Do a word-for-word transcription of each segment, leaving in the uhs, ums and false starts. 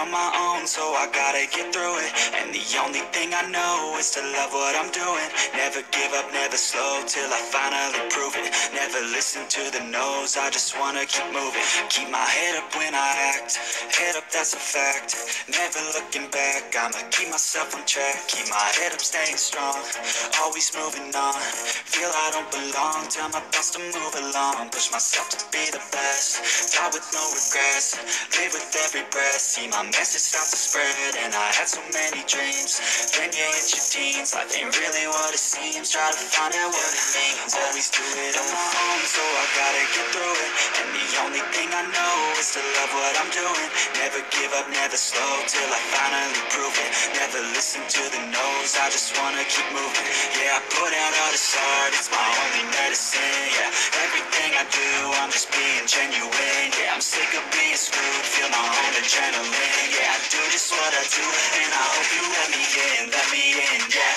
on my own, so I gotta get through it. And the only thing I know is to love what I'm doing. Never give up, never slow, till I finally prove it. Never listen to the no's, I just wanna keep moving. Keep my head up when I act, head up, that's a fact. Never looking back, I'ma keep myself on track. Keep my head up, staying strong, always moving on. Feel I don't belong, tell my thoughts to move along. Push myself to be the best, die with no regrets. Live with every breath, see my message start to spread. And I had so many dreams, then you hit your teens. Life ain't really what it seems, try to find out what it means. Always do it on my own, so I gotta get through it. And the only thing I know is to love what I'm doing. Never give up, never slow, till I finally prove it. Never listen to the no's, I just wanna keep moving. Yeah, I put out all this art, it's my only medicine. Yeah, everything I do, I'm just being genuine. Yeah, I'm sick of being screwed, feel my own adrenaline. Yeah, I do just what I do, and I hope you let me in, let me in, yeah.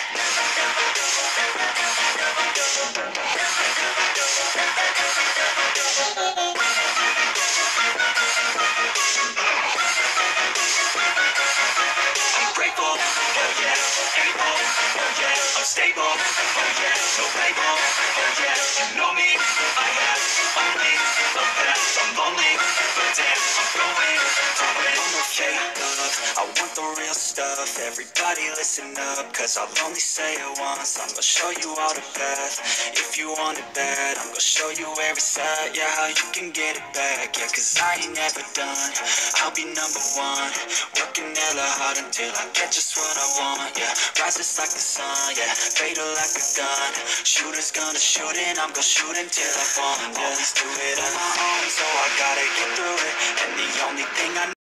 I'm grateful, oh yeah, able, oh yeah, I'm stable, oh yeah, no label, oh yeah, you know me, I have only the best. I'm lonely, but damn, I'm going through it. I'm okay, love, I want the real stuff. Everybody listen up, cause I'll only say it once. I'm gonna show you all the path, if you want it bad. I'm gonna show you where it's at, yeah, how you can get it back. Yeah, cause I ain't never done, I'll be number one. Working hella hard until I get just what I want, yeah. Rises like the sun, yeah, fatal like a gun. Shooter's gonna shoot and I'm gonna shoot until I fall, yeah. Always do it on my own, so I gotta get through it. And the only thing I